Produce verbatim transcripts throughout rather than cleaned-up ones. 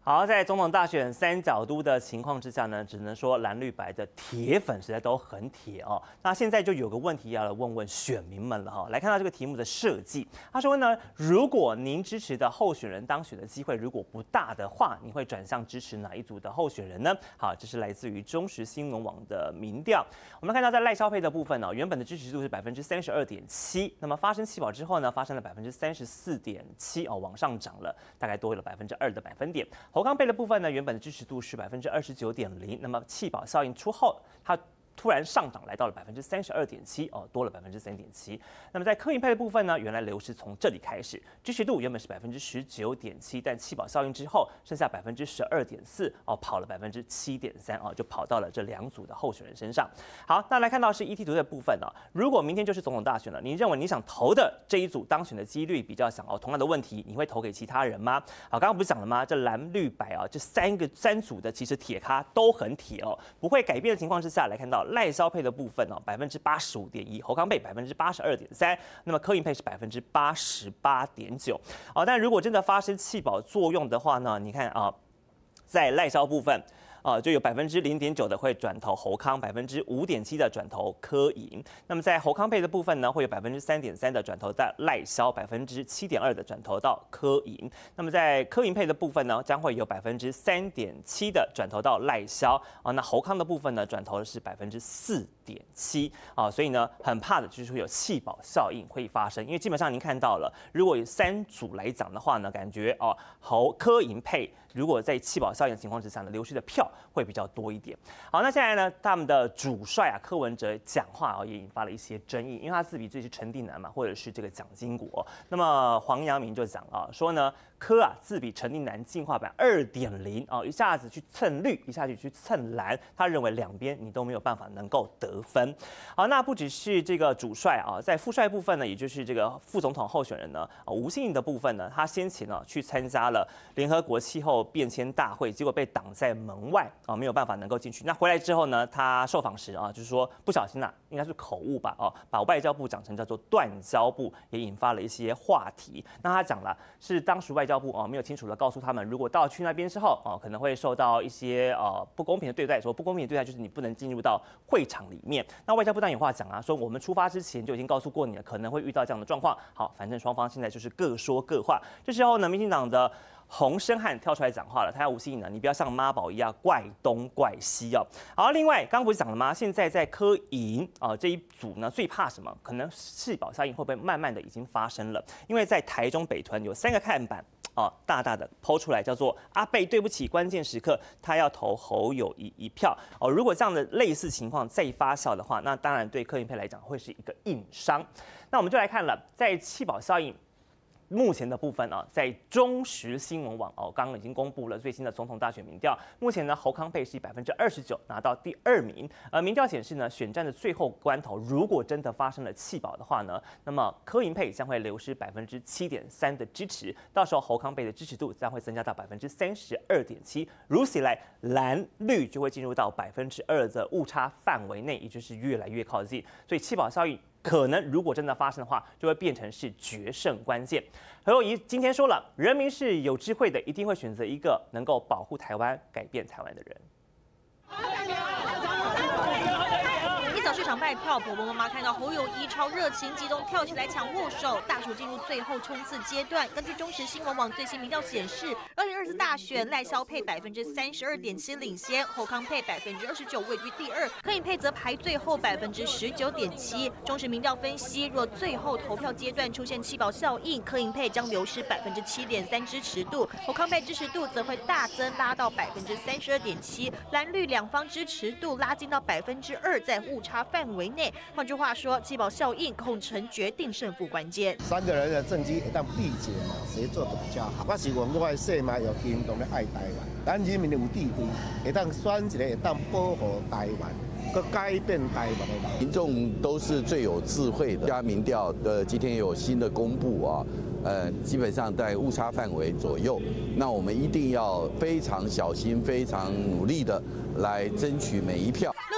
好，在总统大选三角都的情况之下呢，只能说蓝绿白的铁粉实在都很铁哦。那现在就有个问题要来问问选民们了哈。来看到这个题目的设计，他说呢，如果您支持的候选人当选的机会如果不大的话，你会转向支持哪一组的候选人呢？好，这是来自于中时新闻网的民调。我们看到在赖萧配的部分呢、哦，原本的支持度是百分之三十二点七，那么发生弃保之后呢，发生了百分之三十四点七哦，往上涨了，大概多了百分之二的百分点。侯康配的部分呢，原本的支持度是百分之二十九点零，那么弃保效应出后，它突然上涨来到了百分之三十二点七哦，多了百分之三点七。那么在柯银配的部分呢，原来流失从这里开始，支持度原本是百分之十九点七，但弃保效应之后，剩下百分之十二点四哦，跑了百分之七点三哦，就跑到了这两组的候选人身上。好，那来看到是 E T 图的部分哦，如果明天就是总统大选了，你认为你想投的这一组当选的几率比较小哦，同样的问题，你会投给其他人吗？好，刚刚不是讲了吗？这蓝绿白啊，这三个三组的其实铁咖都很铁哦，不会改变的情况之下，来看到赖萧配的部分哦，百分之八十五点一，侯康配百分之八十二点三，那么柯银配是百分之八十八点九。哦，但如果真的发生弃保作用的话呢，你看啊，在赖萧部分。啊、呃，就有百分之零点九的会转投侯康，百分之五点七的转投柯银。那么在侯康配的部分呢，会有百分之三点三的转投到赖萧，百分之七点二的转投到柯银。那么在柯银配的部分呢，将会有百分之三点七的转投到赖萧啊。那侯康的部分呢，转投的是百分之四点七啊。所以呢，很怕的就是会有弃保效应会发生，因为基本上您看到了，如果有三组来讲的话呢，感觉哦、啊、侯柯银配。如果在弃保效应的情况之下呢，流失的票会比较多一点。好，那现在呢，他们的主帅啊柯文哲讲话啊也引发了一些争议，因为他自比自己是陈定南嘛，或者是这个蒋经国。那么黄阳明就讲啊说呢，柯啊自比陈定南进化版二点零啊，一下子去蹭绿，一下子去蹭蓝，他认为两边你都没有办法能够得分。好，那不只是这个主帅啊，在副帅部分呢，也就是这个副总统候选人呢，啊吴欣盈的部分呢，他先前呢去参加了联合国气候变迁大会，结果被挡在门外啊，没有办法能够进去。那回来之后呢，他受访时啊，就是说不小心啦、啊，应该是口误吧，哦、啊，把外交部讲成叫做断交部，也引发了一些话题。那他讲了，是当时外交部啊没有清楚的告诉他们，如果到去那边之后啊，可能会受到一些呃不公平的对待。说不公平的对待就是你不能进入到会场里面。那外交部当然有话讲啊，说我们出发之前就已经告诉过你了，可能会遇到这样的状况。好，反正双方现在就是各说各话。这时候呢，民进党的洪申翰跳出来讲话了，他要吴欣盈呢，你不要像妈宝一样怪东怪西哦。好，另外刚刚不是讲了吗？现在在柯银啊这一组呢，最怕什么？可能弃保效应会不会慢慢的已经发生了？因为在台中北屯有三个看板。哦，大大的抛出来，叫做阿贝，对不起，关键时刻他要投侯友宜一票。哦，如果这样的类似情况再发酵的话，那当然对柯银配来讲会是一个硬伤。那我们就来看了，在弃保效应。目前的部分啊，在中时新闻网哦，刚刚已经公布了最新的总统大选民调。目前呢，侯康配是百分之二十九拿到第二名。而民调显示呢，选战的最后关头，如果真的发生了弃保的话呢，那么柯银配将会流失百分之七点三的支持，到时候侯康配的支持度将会增加到百分之三十二点七。如此一来，蓝绿就会进入到百分之二的误差范围内，也就是越来越靠近。所以弃保效应。可能如果真的发生的话，就会变成是决胜关键。侯友宜今天说了，人民是有智慧的，一定会选择一个能够保护台湾、改变台湾的人。 一早市场卖票，婆婆妈妈看到侯友宜超热情激动，跳起来抢握手。大选进入最后冲刺阶段，根据中时新闻网最新民调显示，二零二四大选赖萧配百分之三十二点七领先，侯康配百分之二十九位居第二，柯银配则排最后百分之十九点七。中时民调分析，若最后投票阶段出现弃保效应，柯银配将流失百分之七点三支持度，侯康配支持度则会大增，拉到百分之三十二点七，蓝绿两方支持度拉近到百分之二，在误差范围内。换句话说，弃保效应恐成决定胜负关键。 三个人的政绩会当比解嘛，谁做的比较好？我是我们说嘛，有行动的爱台湾，咱人民有智慧，会当选一个会当保护台湾。个改变台湾的人， 民众都是最有智慧的。加民调的今天有新的公布啊，呃，基本上在误差范围左右。那我们一定要非常小心、非常努力的来争取每一票。 陆人民一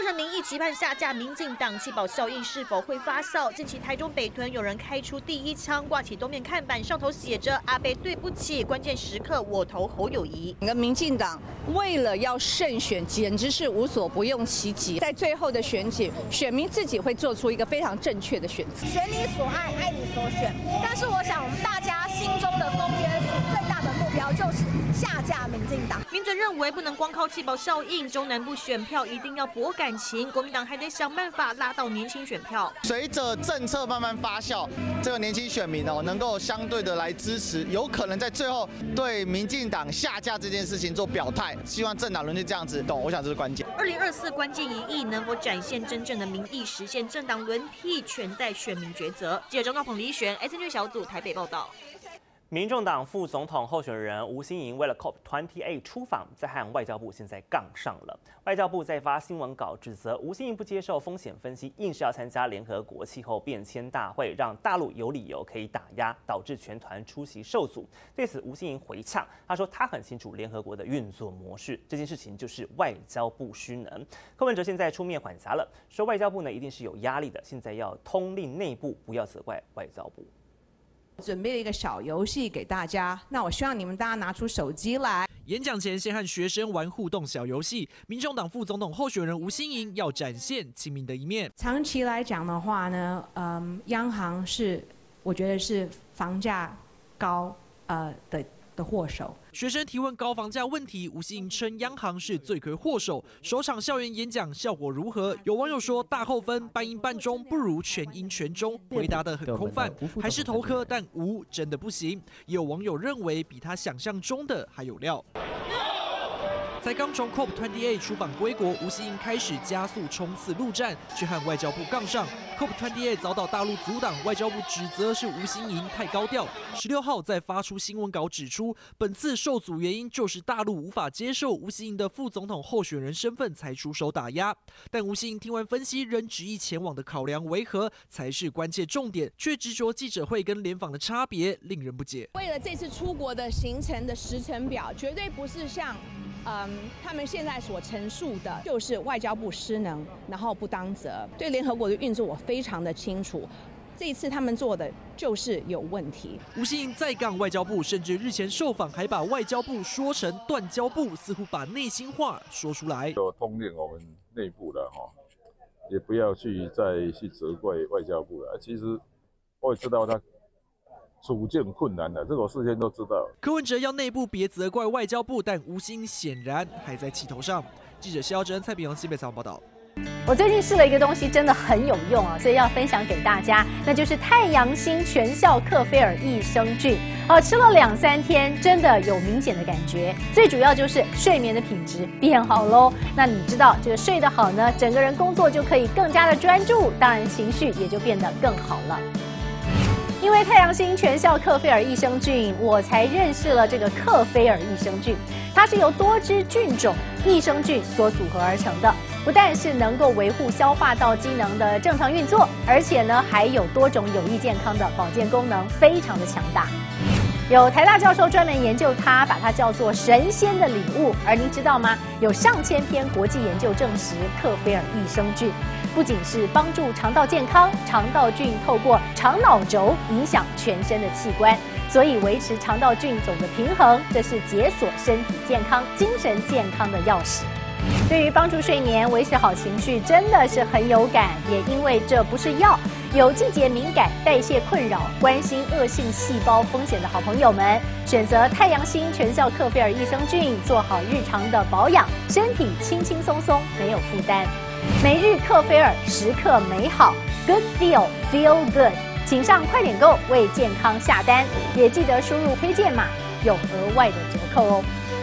期盼下架民进党弃保效应是否会发酵？近期台中北屯有人开出第一枪，挂起东面看板，上头写着“阿北对不起，关键时刻我投侯友宜”。 整个民进党为了要胜选，简直是无所不用其极。在最后的选举，选民自己会做出一个非常正确的选择。 选你所爱，爱你所选。但是我想，我们大家心中的公约数最大的目标就是下架民进党。 民准认为不能光靠弃保效应，中南部选票一定要博感情，国民党还得想办法拉到年轻选票。 随着政策慢慢发酵，这个年轻选民哦，能够相对的来支持，有可能在最后对民进党下架这件事情做表态。希望政党轮替这样子懂，我想这是关键。 二零二四关键一役能否展现真正的民意，实现政党轮替，全在选民抉择。记者张兆鹏、李璇 ，S N G 小组台北报道。 民众党副总统候选人吴欣盈为了 C O P 二十八 出访，在和外交部现在杠上了。外交部在发新闻稿指责吴欣盈不接受风险分析，硬是要参加联合国气候变迁大会，让大陆有理由可以打压，导致全团出席受阻。对此，吴欣盈回呛，他说他很清楚联合国的运作模式，这件事情就是外交部虚能。柯文哲现在出面缓颊了，说外交部呢一定是有压力的，现在要通令内部，不要责怪外交部。 准备了一个小游戏给大家，那我希望你们大家拿出手机来。 演讲前先和学生玩互动小游戏，民众党副总统候选人吴欣盈要展现亲民的一面。 长期来讲的话呢，嗯，央行是我觉得是房价高呃的的祸首。 学生提问高房价问题，吴欣盈称央行是罪魁祸首。首场校园演讲效果如何？有网友说大扣分，半英半中不如全英全中，回答得很空泛，还是头科，但无真的不行。也有网友认为比他想象中的还有料。才刚从 C O P 二十八 出访归国，吴欣盈开始加速冲刺陆战，去和外交部杠上。C O P 二十八 遭到大陆阻挡，外交部指责是吴欣盈太高调。十六号再发出新闻稿指出，本次受阻原因就是大陆无法接受吴欣盈的副总统候选人身份，才出手打压。但吴欣盈听完分析，仍执意前往的考量为何才是关键重点，却执着记者会跟联访的差别，令人不解。 为了这次出国的行程的时程表，绝对不是像。嗯，他们现在所陈述的就是外交部失能，然后不当责。对联合国的运作，我非常的清楚。这一次他们做的就是有问题。 吴欣盈再杠外交部，甚至日前受访还把外交部说成断交部，似乎把内心话说出来。 有通令我们内部的哈，也不要去再去责怪外交部了。其实我也知道他。处境困难的，这个我事先都知道。 柯文哲要内部别责怪外交部，但吴欣盈显然还在气头上。记者肖珍、蔡炳荣、西北采访报道。 我最近试了一个东西，真的很有用啊，所以要分享给大家，那就是太阳星全效克菲尔益生菌。哦，吃了两三天，真的有明显的感觉。最主要就是睡眠的品质变好喽。那你知道，这个睡得好呢，整个人工作就可以更加的专注，当然情绪也就变得更好了。因为太阳星全效克菲尔益生菌，我才认识了这个克菲尔益生菌。它是由多支菌种益生菌所组合而成的，不但是能够维护消化道机能的正常运作，而且呢还有多种有益健康的保健功能，非常的强大。有台大教授专门研究它，把它叫做神仙的礼物。而您知道吗？有上千篇国际研究证实，克菲尔益生菌不仅是帮助肠道健康，肠道菌透过肠脑轴影响全身的器官，所以维持肠道菌种的平衡，这是解锁身体健康、精神健康的钥匙。对于帮助睡眠、维持好情绪，真的是很有感。也因为这不是药，有季节敏感、代谢困扰、关心恶性细胞风险的好朋友们，选择太阳星全效克菲尔益生菌，做好日常的保养，身体轻轻松松，没有负担。每日克菲尔，时刻美好 ，Good Feel Feel Good， 请上快点购为健康下单，也记得输入推荐码，有额外的折扣哦。